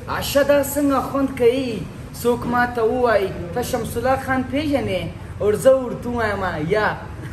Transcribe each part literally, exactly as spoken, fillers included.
عشدا څنګه خوند کوي څوک ماته ووایي ته شمس الله خان پیژنې اور زه ورته ووایم یا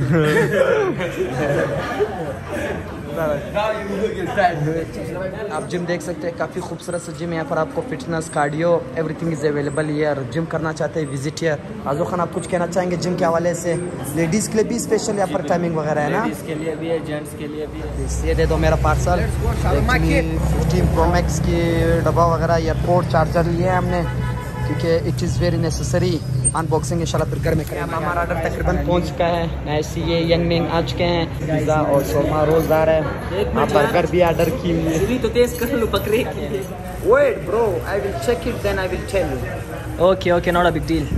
आप जिम देख सकते हैं, काफ़ी खूबसूरत सा जिम। यहाँ पर आपको fitness, cardio, everything is available here. Gym करना चाहते हैं विजिट हियर। आजो खान आप कुछ कहना चाहेंगे जिम के हवाले से? लेडीज़ के लिए भी स्पेशल यहाँ पर टाइमिंग वगैरह है ना? लेडीज़ के लिए भी है, जेंट्स के लिए भी है। ये दे दो मेरा पार्सल। फिफ्टीन प्रो मैक्स की डब्बा वगैरह, एयरपोर्ट चार्जर लिए हैं हमने क्योंकि it is very necessary. Unboxing इंशाल्लाह फिर घर में करें। हमारा ऑर्डर तकरीबन पहुंच चुका है। ऐसे ये यंग मैन आ चुके हैं। पिज़्ज़ा और शोरमा रोज़ आ रहा है। आप बर्गर भी ऑर्डर की हुई है। तो तेज कर लो बकरे की। Wait bro, I will check it then I will tell you. Okay, okay, not a big deal.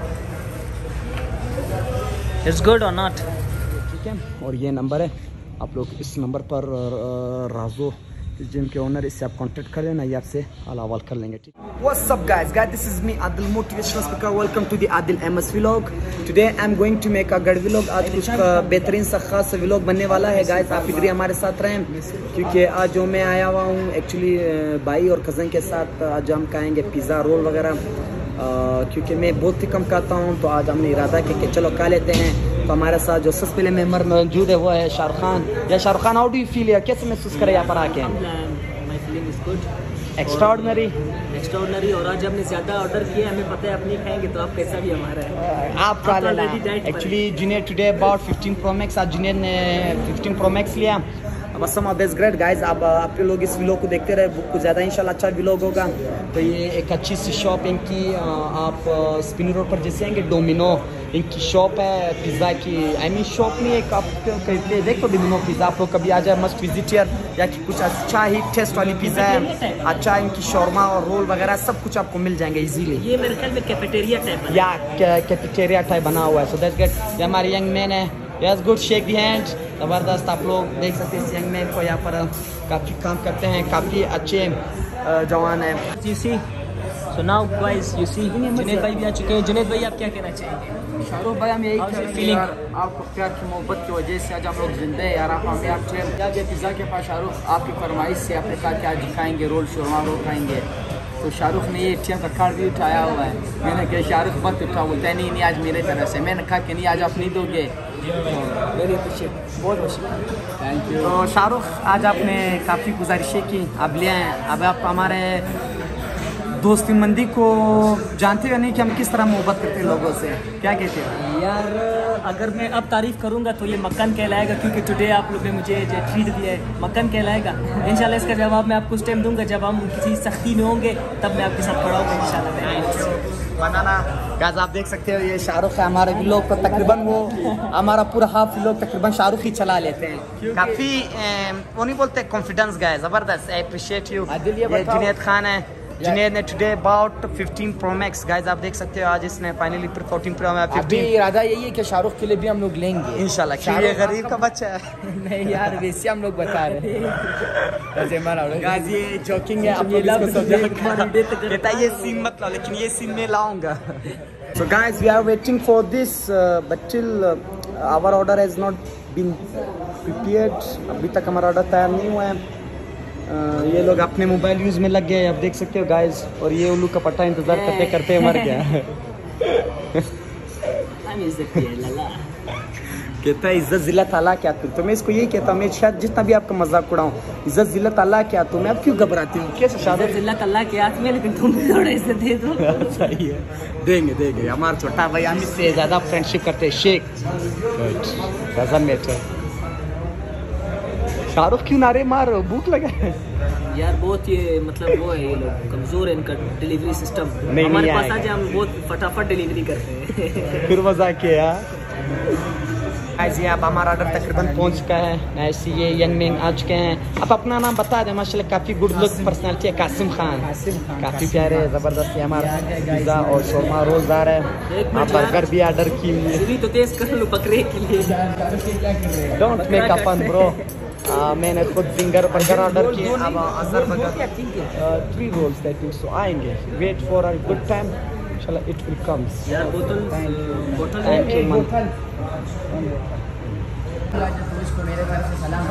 It's good or not? ठीक है, और ये नंबर है, आप लोग इस नंबर पर राजो जिम के ओनर, इससे आप कांटेक्ट कर लेना, ये आपसे अलावाल कर लेंगे। ठीक। What's up guys? Guys, this is me Adil, motivational speaker. Welcome to the Adil M S vlog. Today I'm going to make a good vlog. आज कुछ बेहतरीन सा खास vlog बनने वाला है guys। आप इधर हमारे साथ रहें क्योंकि आज जो मैं आया हुआ हूँ एक्चुअली भाई और कज़न के साथ। आज हम खाएंगे पिज़्ज़ा रोल वगैरह क्योंकि मैं बहुत ही कम खाता हूँ, तो आज हमने इरादा किया कि चलो खा लेते हैं। तो हमारे साथ जो सबसे पहले मेंबर मौजूद है वो है शाहरुख खान। या Shahrukh Khan, how do you feel है? कैसे महसूस करें यहाँ पर आके? My feeling is good, extraordinary extraordinary. और आज हमने ज़्यादा ऑर्डर किए, हमें पता है अपनी खाएंगे तो आप पैसा भी हमारा है। आप खा लेना। Actually Junaid today about fifteen pro max, आज जुनेद ने फिफ्टीन प्रो मैक्स लिया। बस सम ऑफ ग्रेट गाइज। आप आप लोग इस व्लॉग को देखते रहे, कुछ ज़्यादा इंशाल्लाह अच्छा व्लॉग होगा। तो ये एक अच्छी सी शॉप इनकी, आप स्पिनी रोड पर जैसे आएंगे डोमिनो इनकी शॉप है पिज़्ज़ा की। आई मीन शॉप नहीं, एक आप कहते देखो डोमिनो पिज़्ज़ा, आप लोग कभी आ जाए मस्ट विजिट हियर। या कि कुछ अच्छा ही टेस्ट वाली पिज़्ज़ा है, अच्छा इनकी शौरमा और रोल वगैरह सब कुछ आपको मिल जाएंगे इजीली। ये मेरे ख्याल में कैफेटेरिया टाइप या कैफेटेरिया टाइप बना हुआ है। So that's good. ये हमारे यंग मैन है, yes good, shake the hand. ज़बरदस्त। आप लोग देख सकते हैं इस यंग मैन को, यहाँ पर काफ़ी काम करते हैं, काफ़ी अच्छे जवान है। You see, so now guys, you see, Junaid भाई भी आ चुके हैं। जुनेद भाई आप क्या कहना चाहेंगे? शाहरुख भाई हम यही फीलिंग आपको प्यार की मोहब्बत की वजह से आज हम लोग जिंदा है यार। आप हमें आप क्या पिज़्ज़ा के पास शाहरुख आपकी फरमाइश से आपने कहा कि आज खाएंगे रोल, शोरमा रोल खाएंगे। तो शाहरुख ने ये टीएम का कार्ड भी उठाया हुआ है। मैंने कहा शाहरुख मत उठा, बोलता है नहीं नहीं आज मेरे तरफ से। मैंने कहा कि नहीं आज आप नहीं दोगे। वेरी अप्रिशिएट, बहुत बहुत थैंक यू। तो शाहरुख आज आपने काफ़ी गुजारिशें की, अब ले आए। अब आप हमारे दोस्ती मंदी को जानते हो नहीं कि हम किस तरह मोहब्बत करते हैं लोगों से, क्या कहते हैं यार? अगर मैं अब तारीफ़ करूंगा तो ये मक्खन कहलाएगा क्योंकि टुडे आप लोगों ने मुझे जो ट्रीट दिया है मक्खन कहलाएगा। इंशाल्लाह इसका जवाब मैं आपको उस टाइम दूंगा जब हम किसी सख्ती में होंगे, तब मैं आपके साथ खड़ा होगा इंशाल्लाह। बनाना गाइस, आप देख सकते हो ये शाहरुख है हमारे व्लॉग को, तकरीबन वो हमारा पूरा हाफ व्लॉग तकरीबन शाहरुख ही चला लेते हैं। काफ़ी वो नहीं बोलते कॉन्फिडेंस गाइस, ज़बरदस्त। I appreciate you. ये जुनेद खान है। जुनेद ने today about fifteen pro max guys, आप देख सकते हो आज इसने फाइनली फिर फोर्टीन प्रो में फिफ्टीन। इरादा यही है कि शाहरुख के लिए भी हम लोग लेंगे इंशाल्लाह। क्यों ये गरीब का बच्चा है? नहीं यार, वैसे हम लोग बता रहे हैं गाइस, ये जोकिंग है। आप लोग इसको समझिए, कहता है ये सीन मत लाओ, लेकिन ये सीन मैं लाऊंगा। So guys, we are waiting for this, uh, but till uh, our order has not been prepared. अभी तक हमारा ऑर्डर तैयार नहीं हुआ है। uh, ये लोग अपने मोबाइल यूज़ में लग गए, आप देख सकते हो गाइस। और ये उल्लू का पट्टा इंतज़ार करते करते मर गया। कहता है इज्जत जिल्लत अल्लाह क्या तुम। तो मैं इसको यही कहता हूँ, मैं शायद जितना भी आपका मजाक उड़ाऊँ, इज्जत जिल्लत अल्लाह क्या तुम, मैं अब क्यों घबराती हूँ? कैसे शायद जिल्लत अल्लाह के हाथ में, लेकिन तुम भी थोड़ा इज्जत दे दो। सही है, देंगे देंगे। हमारा छोटा भाई हम इससे ज़्यादा फ्रेंडशिप करते हैं। Sheikh doesn't matter. शाहरुख क्यों नारे मार, भूख लगा है यार बहुत। ये मतलब वो है, ये लोग कमज़ोर है, इनका डिलीवरी सिस्टम। हमारे पास आज हम बहुत फटाफट डिलीवरी करते हैं। फिर मजाक किया गाइस। ये अब हमारा ऑर्डर तकरीबन पहुंच चुका है। ऐसे ये यंग मैन आ चुके हैं। आप अपना नाम बता दें। माशाल्लाह काफ़ी गुड लुक पर्सनालिटी है। कासिम खान, काफ़ी प्यारे, ज़बरदस्त। हमारा पिज़्ज़ा और शोरमा रोज़ आ रहा है। आप बर्गर भी ऑर्डर की हुई है। तो तेज कर लो बकरे के लिए। Don't make a fun bro. मैंने खुद फिंगर बर्गर ऑर्डर किए। अब Azhar burger three rolls I think so आएंगे। Wait for a good time, इंशाल्लाह इट विल कम्स। यार बोतल बोतल थैंक यू मन। इसको मेरे तरफ से सलाम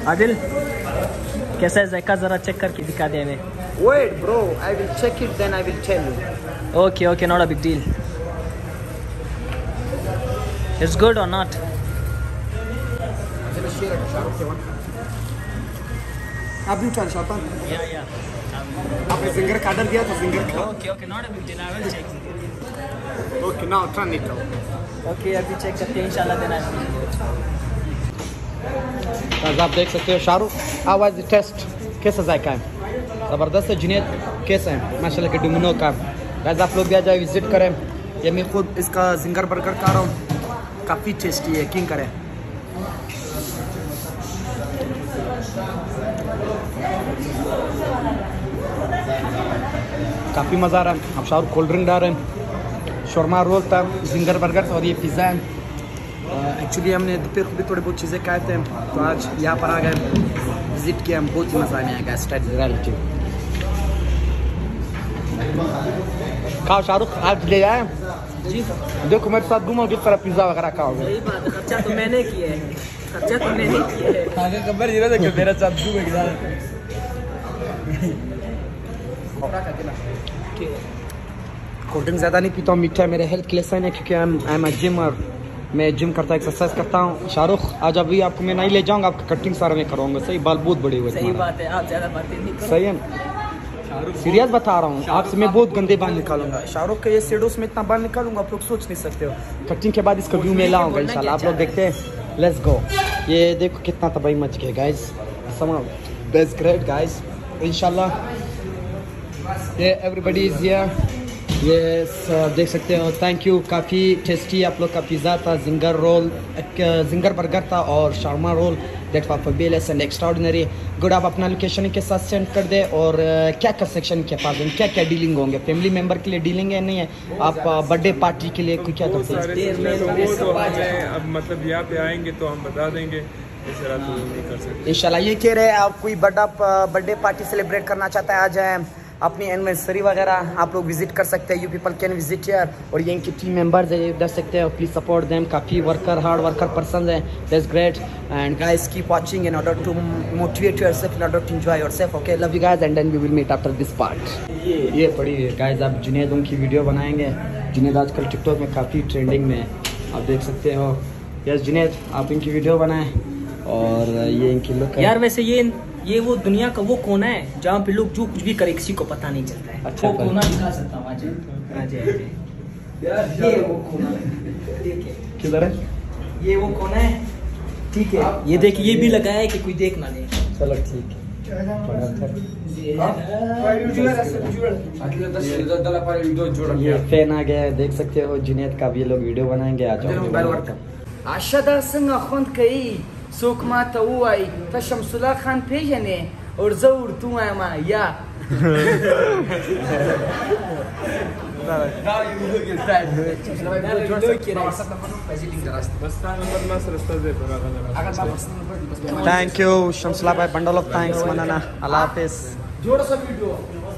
आदिल कैसा है जायका, ज़रा चेक करके दिखा दे हमें। Wait bro, I will check it then I will tell you. Okay, okay, not a big deal. It's good or not? आप भी उठा शाहरुख। Yeah, yeah. आपने जिंगर का ऑर्डर दिया था, जिंगर का। Okay, okay, not a big deal. I will check. Okay, now turn it out. Okay, अभी check करते हैं इंशाल्लाह देना। आप देख सकते हो Shahrukh, how was the taste, कैसा जायका है? ज़बरदस्त है। जुनैद कैसा है? माशाल्लाह के डोमिनो का गाइस आप लोग भी आ जाए, विजिट करें। ये मैं खुद इसका जिंगर बर्गर खा रहा हूँ, काफ़ी टेस्टी है, यकीन करें। काफ़ी मज़ा आ रहा है। अब शाहरुख कोल्ड ड्रिंक डाल रहे हैं। शोरमा रोल था, जिंगर बर्गर था और ये पिज़्ज़ा है। एक्चुअली हमने दोपहर को भी थोड़ी बहुत चीज़ें खाए थे, तो आज यहाँ पर आ गए, विजिट किया, हम बहुत ही मज़ा आने आएगा। स्टाइल रियलिटी खाओ शाहरुख, आज ले आए जी। देखो मेरे साथ घूमो, किस तरह पिज़्ज़ा वगैरह खाओगे। सही बात है, खर्चा तो मैंने किया है, खर्चा तो मैंने किया है। आगे खबर ये देखो मेरा साथ घूमेगा। कोल्ड ड्रिंक ज़्यादा नहीं पीता हूँ, मीठा है मेरे हेल्थ के लिए सही है, क्योंकि आई एम अ जिमर, मैं जिम करता हूँ, एक्सरसाइज करता हूँ। शाहरुख आज अभी आपको मैं नहीं ले जाऊँगा, आपका कटिंग सारा मैं कराऊंगा। सही, बाल बहुत बड़े हुए। सही बात है, आप ज़्यादा बातें नहीं करो। सही है, सीरियस बता रहा हूँ आपसे, मैं बहुत गंदे बाल निकालूंगा। शाहरुख के ये शेडोस में इतना बाल निकालूंगा, आप लोग सोच नहीं सकते हो। कटिंग के बाद इसका व्यू में लाऊंगा इंशाल्लाह, आप लोग देखते हैं। Let's go. ये देखो कितना तबाही मच गया गाइस, समझ, दैट्स ग्रेट गाइस। इंशाल्लाह ये एवरीबॉडी इज हियर। ये देख सकते हो, थैंक यू। काफ़ी टेस्टी आप लोग का पिज़्ज़ा था, जिंगर रोल, जिंगर बर्गर था और shawarma roll. That for fabulous and extraordinary good. आप अपना लोकेशन के साथ सेंड कर दे। और uh, क्या क्या सेक्शन के पास हैं, क्या क्या डीलिंग होंगे, फैमिली मेंबर के लिए डीलिंग है नहीं है, आप बर्थडे uh, पार्टी के लिए क्या करते हैं? अब मतलब यहाँ पे आएंगे तो हम बता देंगे, इंशाल्लाह। ये कह रहे हैं आप कोई बड़ा बर्थडे पार्टी सेलिब्रेट करना चाहता है, आ जाए, अपनी एनिवर्सरी वगैरह आप लोग विजिट कर सकते हैं। You people can visit here. और ये इनकी टीम मेंबर्स है, देख सकते हैं, प्लीज सपोर्ट देम। काफ़ी वर्कर, हार्ड वर्कर पर्सन है। That's great and guys keep watching in order to motivate yourself, in order to enjoy yourself. Okay, love you guys and then we will meet after this part. ये ये पड़ी है guys, आप जुनैद उनकी video बनाएंगे। जुनैद आजकल TikTok में काफ़ी ट्रेंडिंग में है, आप देख सकते हो। यस जुनैद, आप इनकी वीडियो बनाएं और ये इनकी लुक है यार। वैसे ये ये वो दुनिया का वो कोना है जहाँ पे लोग जो कुछ भी करे किसी को पता नहीं चलता है। अच्छा, वो कोना दिखा सकता हूँ आज। ये वो कोना है, किधर है? ये वो कोना है, ठीक है। ये देखिए, ये भी लगाया है कि कोई देख ना ले। चलो ठीक है। ये फैन आ गया है, देख सकते हो। जुनैद का भी ये लोग वीडियो बनाएंगे, आ जाओ। आशा संग खुंद कई सोक मा तवाई त शमसुल्ला खान पेजने और जौर तू मा या थैंक यू शमसुल्ला भाई, बंडल ऑफ थैंक्स मनाना। अल्लाह हाफिज। जोड़ सा वीडियो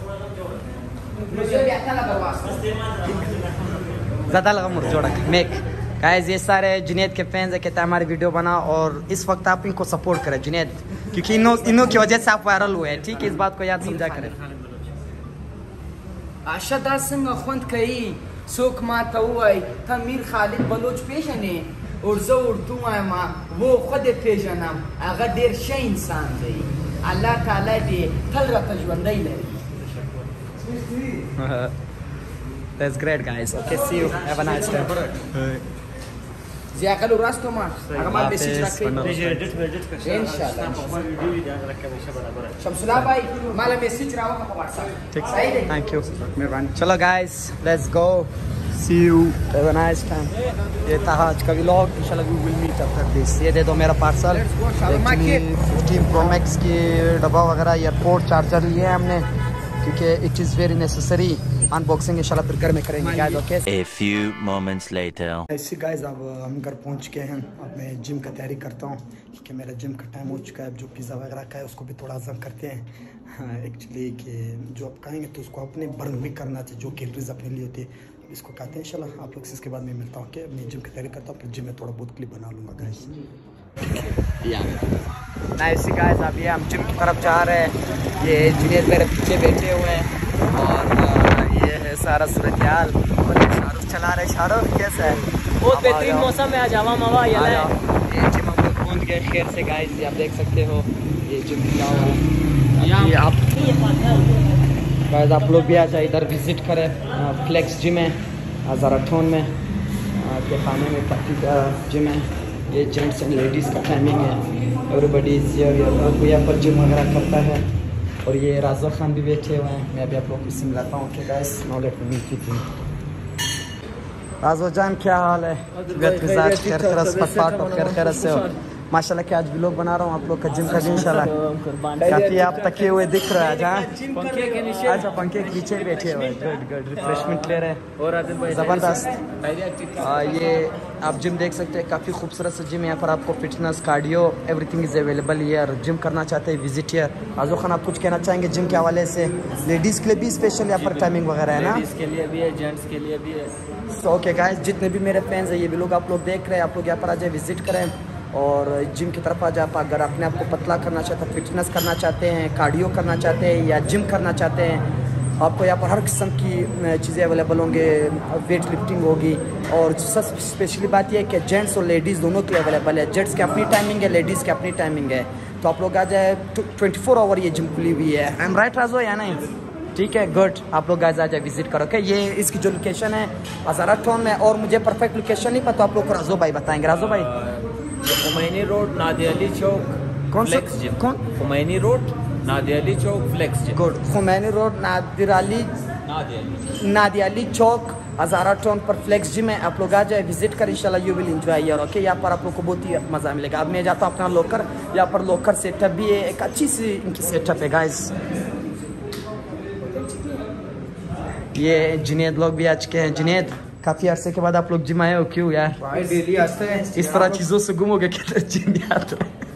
ज़्यादा लगा मुझे जोड़ा मेक गाइस। ये सारे जुनैद के फैंस है, कहते हैं हमारी वीडियो बना और इस वक्त आप इनको सपोर्ट करें जुनैद, क्योंकि इनो इनों की वजह से आप वायरल हुए हैं, ठीक है? इस बात को याद समझा करें। आशा संग खुंद कई सोक मा तवाई त मीर खालिद बलोच पेशने और जौर तू मा वो खुद पेशनम अगर देर शे इंसान दे अल्लाह ताला दे थल रत ژوندۍ لري। That's great guys. Okay, see you. Have a nice day. زي اقل راستو ما اغمال مسج راكي انشاءالله شمسلا भाई माला मैसेज रावा का WhatsApp ठीक है, थैंक यू, मेहरबानी। चलो guys, let's go, see you, have a nice time. ये था आज का व्लॉग, इंशाल्लाह we will meet after this. ये दे दो मेरा पार्सल, फिफ्टीन प्रो मैक्स की डब्बा वगैरह, एयरपोर्ट चार्जर लिए हमने, क्योंकि it is very necessary. Unboxing इंशाल्लाह फिर घर में करेंगे guys. Okay, A few moments later. ऐसे गाइस अब हम घर पहुंच गए हैं। अब मैं जिम का तैयारी करता हूं, क्योंकि मेरा जिम का टाइम हो चुका है। अब जो पिज़्ज़ा वगैरह का है उसको भी थोड़ा हजम करते हैं एक्चुअली, कि जो आप खाएंगे तो उसको अपने बर्न भी करना चाहिए, जो कैलोरीज अपने लिए होती है इसको खाते हैं इंशाल्लाह। आप लोग से इसके बाद मैं मिलता हूँ। ओके, मैं जिम की तैयारी करता हूँ, फिर जिम में थोड़ा बहुत क्लिप बना लूँगा गाइस। नाइस गाइस, अभी हम जिम की तरफ जा रहे हैं। ये इंजीनियर मेरे पीछे बैठे हुए हैं और ये है सारा सूरत-ए-हाल। और ये शाहरुख चला रहे। शाहरुख कैसा है? बहुत बेहतरीन मौसम है आज, हवा मवा ये है। ये जिम हम लोग पहुँच गए खैर से गाइस, ये आप देख सकते हो ये जिम क्या हुआ है। आप गाइस आप लोग भी आ जाए इधर विजिट करें। फ्लेक्स जिम है हज़ाराटोन में के खाने में काफ़ी जिम है। ये जेंट्स एंड लेडीज़ का टाइमिंग है। एवरीबडी इज हियर, यहाँ पर जिम वगैरह करता है। और ये राजा खान भी बैठे हुए हैं। मैं अभी आप लोग को इससे मिलाता हूँ। Okay guys, now let me meet with you. Rajo जान क्या हाल है? खैर से हो? माशाल्लाह क्या आज व्लॉग बना रहा हूँ आप लोग का जिम का भी इंशाल्लाह। काफ़ी आप तके हुए दिख रहे हैं जहाँ। अच्छा पंखे के नीचे बैठे हुए, गुड गुड, रिफ्रेशमेंट ले रहे हैं और ज़बरदस्त। ये आप जिम देख सकते हैं, काफ़ी खूबसूरत सा जिम है। यहाँ पर आपको fitness, cardio, everything is available here. Gym करना चाहते हैं विजिट हियर। आजो खान आप कुछ कहना चाहेंगे जिम के हवाले से? लेडीज़ के लिए भी स्पेशल यहाँ पर टाइमिंग वगैरह है ना? लेडीज़ के लिए भी है, जेंट्स के लिए भी है। ओके गाइस, जितने भी मेरे फैंस हैं ये भी लोग आप लोग देख रहे हैं, आप लोग यहाँ पर आ जाए विजिट करें और जिम की तरफ आ जाए। अगर अपने आप को पतला करना चाहते हैं, फिटनेस करना चाहते हैं, कार्डियो करना चाहते हैं या जिम करना चाहते हैं, आपको यहाँ पर हर किस्म की चीज़ें अवेलेबल होंगे। वेट लिफ्टिंग होगी और सबसे स्पेशली बात यह है कि जेंट्स और लेडीज़ दोनों के लिए अवेलेबल है। जेंट्स की अपनी टाइमिंग है, लेडीज़ की अपनी टाइमिंग है। तो आप लोग आ जाए, ट्वेंटी फोर आवर ये जिम खुली हुई है। आई एम राइट राजो या नहीं? ठीक है, गुड। आप लोग आ जाए विजिट करो। ओके, ये इसकी जो लोकेशन है हज़ाराटोन में। और मुझे परफेक्ट लोकेशन नहीं पता, आप लोग को राजो भाई बताएंगे। राजो भाई, खुमैनी रोड, नादिर अली चौक, कौन सा? कौन? Khomeini road, Nadir Ali Chowk, flex gym. Good. Khomeini road, Nadir Ali Nadir Ali Chowk, Hazara Town पर फ्लेक्स जिम है। आप लोग आ जाए विजिट कर, इंशाल्लाह यू विल एंजॉय यार। ओके, यहाँ पर आप लोग को बहुत ही मज़ा मिलेगा। अब मैं जाता हूँ अपना लोकर। यहाँ पर लोकर सेटअप भी है, एक अच्छी सी इनकी सेटअप है गाइस। ये जुनेद लोग भी आ चुके हैं। जुनेद, काफी अरसे के बाद आप लोग जिम आए हो, क्यों यार? भाई डेली आते हैं। इस तरह चीजों से घूमोगे किधर जिम आते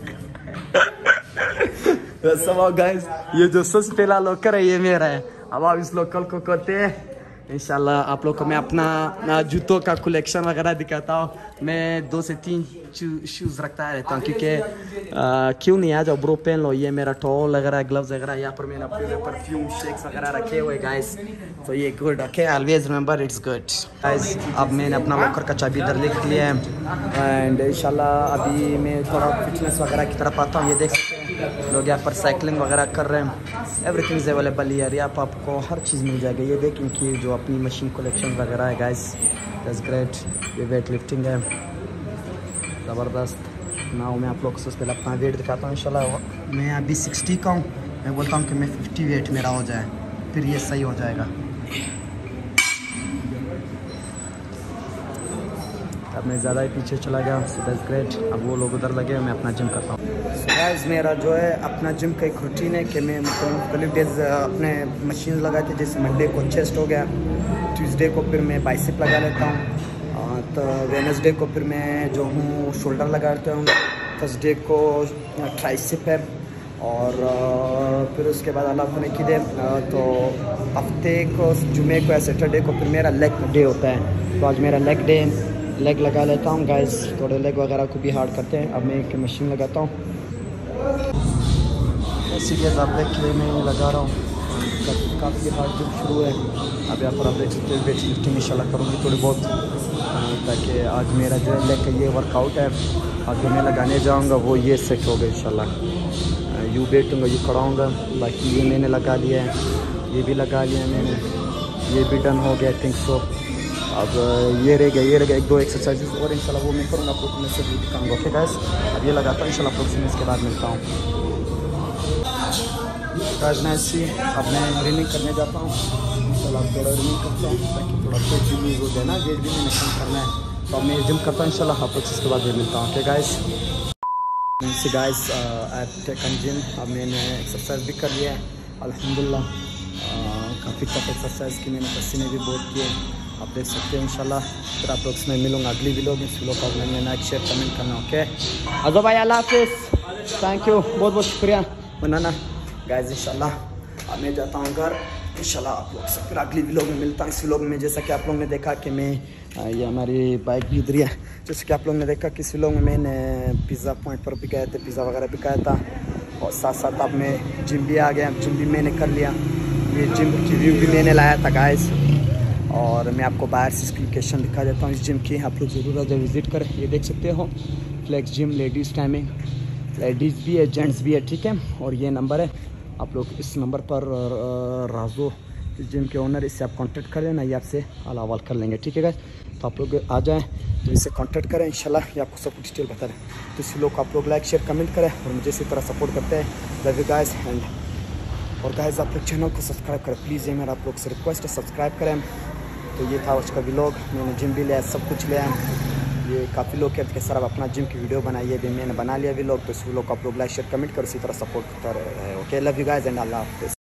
गाइस। ये जो सबसे पहला लोकर है ये मेरा है। अब आप इस लोकल को कहते हैं इंशाल्लाह आप लोग को मैं अपना जूतों का कलेक्शन वगैरह दिखाता हूँ। मैं दो से तीन शूज़ रखता रहता हूँ क्योंकि क्यों नहीं आ जाओ ब्रो, पहन लो। ये मेरा टॉल वगैरह, ग्लव्स वगैरह, यहाँ पर मैंने अपने परफ्यूम शेक्स वगैरह रखे हुए गाइस। तो ये good, okay, always remember it's good guys. अब मैंने अपना लॉकर का चाबी इधर लिख लिया है एंड इंशाल्लाह अभी मैं थोड़ा फिटनेस वगैरह की तरफ आता हूँ। ये देख सकते हैं लोग यहाँ पर साइकिलिंग वगैरह कर रहे हैं। एवरीथिंग इज अवेलेबल यार, यहाँ पर आपको हर चीज़ मिल जाएगी। ये देखें कि जो अपनी मशीन कलेक्शन वगैरह है गाइस, दैट्स ग्रेट। ये वेट लिफ्टिंग है, ज़बरदस्त। नाउ मैं आप लोग को सबसे पहले अपना वेट दिखाता हूँ इंशाल्लाह। मैं अभी सिक्सटी का हूँ, मैं बोलता हूँ कि मैं फिफ्टी वेट मेरा हो जाए, फिर ये सही हो जाएगा। अब मैं ज़्यादा ही पीछे चला गया, सो दैट्स ग्रेट। अब वो लोग उधर लगे, मैं अपना जिम करता हूँ। गाइस मेरा जो है अपना जिम का एक रूटीन है कि मैं मुख्तलिफ डेज अपने मशीन लगाए थे। जैसे मंडे को चेस्ट हो गया, ट्यूसडे को फिर मैं बाइसेप लगा लेता हूँ, तो वेडनेसडे को फिर मैं जो हूँ शोल्डर लगा लेता हूँ, थर्सडे को ट्राइसेप है और फिर उसके बाद अल्लाह को नहीं दे तो हफ्ते को जुमे को या सैटरडे को फिर मेरा लेग डे होता है। तो आज मेरा लेग डे, लेग लगा लेता हूँ गाइस। थोड़े लेग वगैरह को भी हार्ड करते हैं। अब मैं एक मशीन लगाता हूँ, सीरियस आप देख के मैं लगा रहा हूँ। काफ़ी हार्ड जिम शुरू है। अब यहाँ पर आप देख सकते हैं वेट लिफ्टिंग इंशाल्लाह करूँगी थोड़ी बहुत, ताकि आज मेरा जो है लेग का ये वर्कआउट है। आज जो मैं लगाने जाऊँगा वो ये सेट होगा इंशाल्लाह। यू बैठूँगा, यू खड़ा हूँगा। बाकी ये मैंने लगा लिया है, ये भी लगा लिया है मैंने, ये भी डन हो गया आई थिंक सो। अब ये रह गया, ये रह गया एक दो एक्सरसाइजेस और इंशाल्लाह वो मैं करूँगा, आपको मैं से भी दिखाऊँगा। ओके गाइस, अब ये लगाता हूँ इंशाल्लाह, आपको इसके बाद मिलता हूँ। राजनाथी अब मैं रनिंग करने जाता हूँ इंशाल्लाह। थोड़ा रनिंग करता हूँ ताकि थोड़ा पेट भी लूज हो जाए ना, वेट भी मैंने कम करना है। तो अब मैं जिम करता हूँ इंशाल्लाह, आपको इसके बाद भी मिलता हूँ। Okay guys, see guys I taken gym. अब मैंने एक्सरसाइज भी कर लिया है अल्हम्दुलिल्लाह। काफ़ी टफ एक्सरसाइज की मैंने, पसीने भी बहुत किए, आप देख सकते हैं इंशाल्लाह। फिर आप लोग इसमें मिलूँगा अगली वीडियो में। इस वीडियो को आपने लाइक शेयर कमेंट करना। ओके अजो भाई, अल्लाह हाफिज़, थैंक यू, बहुत बहुत शुक्रिया बनाना गाइस। इंशाल्लाह अब मैं जाता हूँ घर इंशाल्लाह आप लोग से फिर अगली व्लॉग में मिलता हूँ। इस व्लॉग में जैसा कि आप लोगों ने देखा कि मैं ये हमारी बाइक भी उधरी है, जैसे कि आप लोगों ने देखा कि इस व्लॉग में मैंने पिज़्ज़ा पॉइंट पर भी गए थे, पिज़्ज़ा वगैरह भी खाया था और साथ साथ अब मैं जिम भी आ गया, जिम भी मैंने कर लिया। ये जिम की व्यू भी मैंने लाया था गाइस और मैं आपको बाहर से इसकी लोकेशन दिखा देता हूँ इस जिम की, आप लोग ज़रूर आ जाए विज़िट करें। ये देख सकते हो flex gym, ladies timing, ladies भी है जेंट्स भी है, ठीक है। और ये नंबर है, आप लोग इस नंबर पर राजो जिम के ओनर, इससे आप कांटेक्ट कर लेना, ये आपसे अलावाल कर लेंगे, ठीक है गाइस। तो आप लोग आ जाएं तो इससे कांटेक्ट करें, इंशाल्लाह ये आपको सब कुछ डिटेल बता दें। तो इसी लोग आप लोग लाइक शेयर कमेंट करें और मुझे इसी तरह सपोर्ट करते हैं। लव यू गाइस एंड और गाइस आप लोग चैनल को सब्सक्राइब करें प्लीज़, ये मेरा आप लोग से रिक्वेस्ट है, सब्सक्राइब करें। तो ये था उसका व्लॉग, मैंने जिम भी लिया, सब कुछ लिया। ये काफ़ी लोग कहते हैं सर आप अपना जिम की वीडियो बनाइए, भी मैंने बना लिया व्लॉग। तो इस व्लॉग को आप लोग लाइक शेयर कमेंट करो, इसी तरह सपोर्ट करते रहे। Okay, love you guys and अल्लाह हाफिज़।